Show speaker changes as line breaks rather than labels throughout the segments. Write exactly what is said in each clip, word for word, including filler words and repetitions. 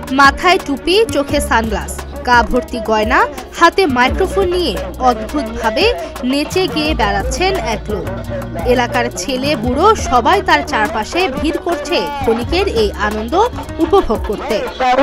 মাথায় টুপি, চোখে সানগ্লাস, গা ভর্তি গয়না, হাতে মাইক্রোফোন নিয়ে অদ্ভুতভাবে নেচে গিয়ে বেড়াচ্ছেন এক লোক। এলাকার ছেলে বুড়ো সবাই তার চারপাশে ভিড় করছে ক্ষণিকের এই আনন্দ উপভোগ করতে।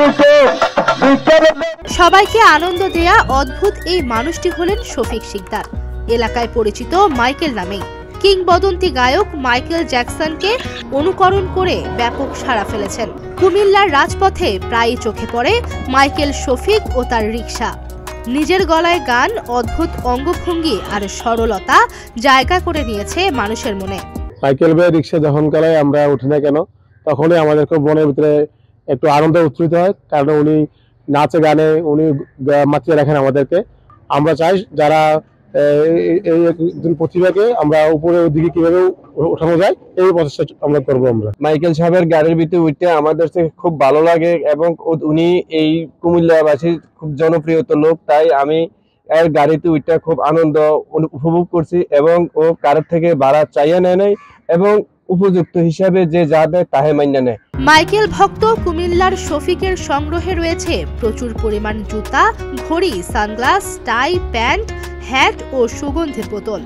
সবাইকে আনন্দ দেয়া অদ্ভুত এই মানুষটি হলেন শফিক শিকদার, এলাকায় পরিচিত মাইকেল নামেই। কিংবদন্তি গায়ক মাইকেল জ্যাকসনকে অনুকরণ করে ব্যাপক সাড়া ফেলেছেন। কুমিল্লার রাজপথে প্রায়ই চোখে পড়ে মাইকেল, শফিক ও তার রিকশা। নিজের গলায় গান, অদ্ভুত অঙ্গভঙ্গি আর সরলতা জায়গা করে নিয়েছে মানুষের মনে।
মাইকেল ভাই রিকশা যখন চালায় আমরা উঠি না কেন, তখনই আমাদের খুব মনের ভিতরে একটু আনন্দ উচ্ছ্বসিত হয়, কারণ উনি নাচে গানে উনি মাতিয়ে রাখেন আমাদেরকে। আমরা চাই যারা এই একজন প্রতিভাকে আমরা উপরের দিকে কিভাবে ওঠানো যায় এই প্রচেষ্টা আমরা করবো। আমরা
মাইকেল সাহেবের গাড়ির ভিতরে উঠতে আমাদের খুব ভালো লাগে এবং উনি এই কুমিল্লাবাসীর খুব জনপ্রিয় লোক, তাই আমি এর গাড়িতে উঠতে খুব আনন্দ উপভোগ করছি এবং ও কারোর থেকে ভাড়া চাইয়া নেয় নাই এবং উপযুক্ত হিসাবে যে যা দেয় তাহে মান্য নেয়।
মাইকেল ভক্ত কুমিল্লার শফিকের সংগ্রহে রয়েছে প্রচুর পরিমাণ জুতা, ঘড়ি, সানগ্লাস, টাই, প্যান্ট, হ্যাট ও সুগন্ধের বোতল।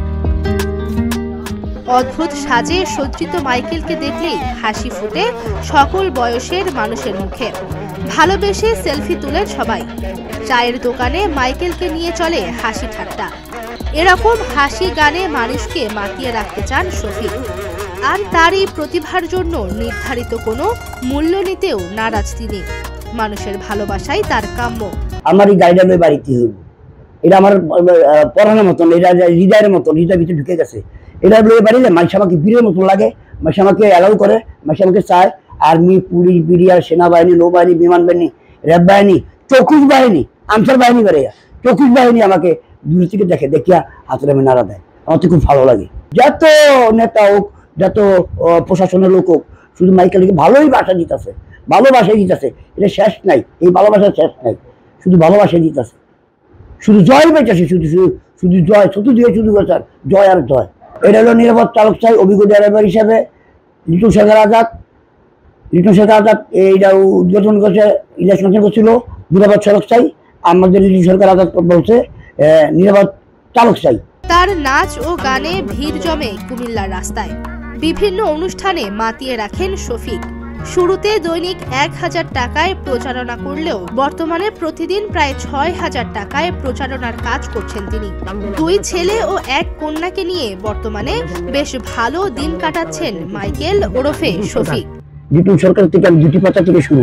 অদ্ভুত সাজে সজ্জিত মাইকেলকে দেখলেই হাসি ফুটে সকল বয়সের মানুষের মুখে। ভালোবেসে সেলফি তুলেন সবাই। চায়ের দোকানে মাইকেলকে নিয়ে চলে হাসি ঠাট্টা। এরকম হাসি গানে মানুষকে মাতিয়ে রাখতে চান শফিক, আর তার এই প্রতিভার জন্য নির্ধারিত কোনো মূল্য নিতেও নারাজ তিনি। মানুষের ভালোবাসাই তার কাম্য।
আমার এই গাড়িটা লই বাড়িতে হইব, এটা আমার পড়ানোর মতন, এটা হৃদয়ের মতন, হৃদয়ের ভিতরে ঢুকে গেছে। এটা লই বাড়িলে মাইসা আমাকে বীরের মতন লাগে, মাইসা আমাকে অ্যালাউ করে, মাইসা আমাকে চায়। আর্মি, পুলিশ, বিডিআর, সেনাবাহিনী, নৌবাহিনী, বিমান বাহিনী, র্যাব বাহিনী, চৌকুশ বাহিনী, আনসার বাহিনী বেড়ে চৌকুশ বাহিনী আমাকে দূর থেকে দেখে, দেখিয়া হাতের আমি নাড়া দেয়। আমার তো খুব ভালো লাগে। যত নেতা হোক, যত প্রশাসনের লোক হোক, শুধু মাইকেলকে ভালোই বাসা দিতেছে, ভালোবাসাই দিতেছে। এটা শেষ নাই, এই ভালোবাসার শেষ নাই, শুধু ভালোবাসাই দিতেছে, শুধু জয় বেঁচেছে, শুধু শুধু শুধু জয়, শুধু দিয়ে শুধু বছর জয় আর জয়। এটা হলো নিরাপদ চালক চাই অভিজ্ঞ ড্রাইভার হিসাবে লিটু শেখর আজাদ। লিটু শেখর আজাদ এইটা উদ্বোধন করছে, ইলেকশন করছিল নিরাপদ চালক চাই। আমাদের লিটু শেখর আজাদ বলছে নিরাপদ চালক চাই।
তার নাচ ও গানে ভিড় জমে কুমিল্লার রাস্তায়। বিভিন্ন অনুষ্ঠানে মাতিয়ে রাখেন শফিক। শুরুতে দৈনিক এক হাজার টাকায় প্রচারণা করলেও বর্তমানে প্রতিদিন প্রায় ছয় হাজার টাকায় প্রচারণার কাজ করছেন তিনি। দুই ছেলে ও এক কন্যাকে নিয়ে বর্তমানে বেশ ভালো দিন কাটাচ্ছেন মাইকেল ওরফে শফিক।
লিটু সরকার থেকে দুটি পাতা থেকে শুরু,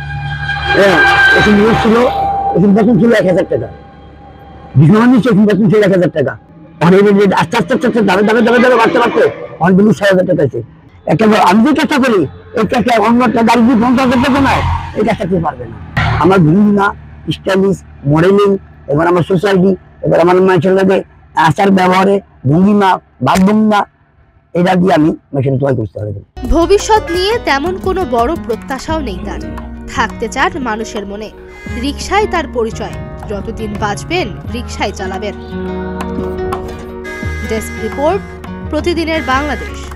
হ্যাঁ এখন ছিল, এখন বেতন ছিল এক হাজার টাকা, বিমান নিচ্ছে এখন বেতন ছিল এক হাজার টাকা। আস্তে আস্তে আস্তে দাবে দাবে দাবে দাবে বাড়তে বাড়তে অনেক বেলু ছয় হাজার টাকা আছে। একটা আমি যে চেষ্টা করি এই চেষ্টা অন্য একটা গাড়ি দিয়ে পঞ্চাশ হাজার টাকা নেয়, এই চেষ্টা কেউ পারবে না। আমার ভূমিকা, স্টাইলিশ, মডেলিং, এবার আমার সোসাইটি, এবার আমার মানুষের লাগে আচার ব্যবহারে, ভঙ্গিমা, ভাবভঙ্গিমা, এটা দিয়ে আমি মেশিন তৈরি করতে পারবো।
ভবিষ্যৎ নিয়ে তেমন কোনো বড় প্রত্যাশাও নেই তার। থাকতে চান মানুষের মনে। রিকশায় তার পরিচয়, যতদিন বাঁচবেন রিকশায় চালাবেন। ডেস্ক রিপোর্ট, প্রতিদিনের বাংলাদেশ।